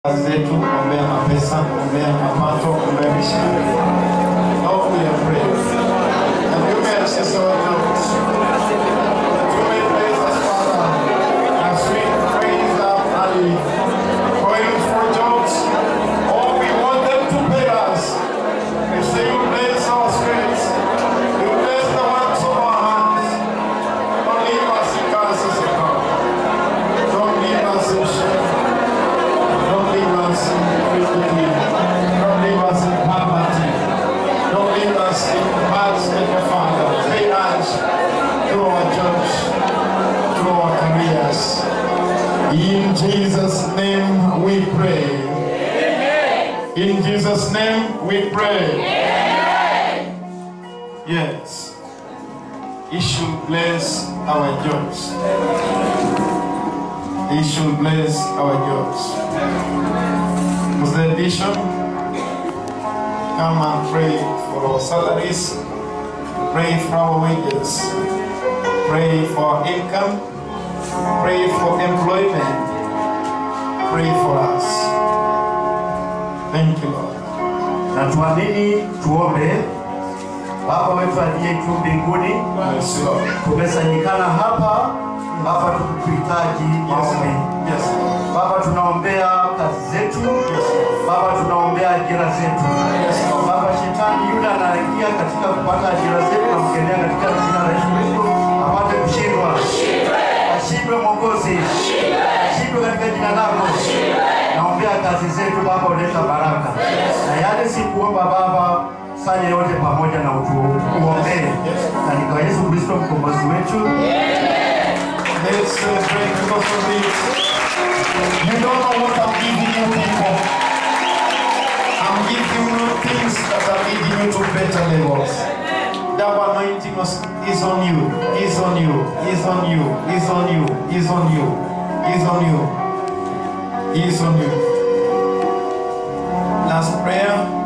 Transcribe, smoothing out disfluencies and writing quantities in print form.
zetu, ombea mapesa, ombea mapato, ombea mishahara. Lord, we are praying. And you may assist our jobs. That you may praise us, Father, as we praise up early, going for jobs. Oh, we want them to pay us. We say you bless our spirits. You bless the works of our hands. Don't leave us in curses, God. Don't leave us in shame. Don't leave us in iniquity. Don't leave us in poverty. Don't leave us in bad state of Father. Pay us through our jobs, through our careers. In Jesus' name we pray. Amen. In Jesus' name we pray. Amen. Yes. He should bless our jobs. He should bless our jobs. Mzee Dishon, come and pray for our salaries, pray for our wages, pray for income, pray for employment, pray for us. Thank you, Lord. Na tuamini tuombe. Baba wetu aliye juu mbinguni, Yes, Lord. tumesanyikana hapa tukuhitaji maombi. Yes. Baba, tunaombea kazi zetu. Baba, tunaombea ajira zetu. Baba, shetani yule anaingia katika kupata ajira zetu na mkemea katika jina la Yesu Kristo apate kushindwa. Ashindwe Mwokozi. Ashindwe katika jina lako. Naombea kazi zetu Baba, uleta baraka. Na yale si kuomba Baba, fanya yote pamoja na utuombee. Na ni kwa Yesu Kristo mkombozi wetu. Let's celebrate because of this. You don't know what I'm giving you, people. I'm giving you things that are leading you to better levels. That anointing is on you. Is on you. Is on you. Is on you. Is on you. Is on you. Is on you. Last prayer.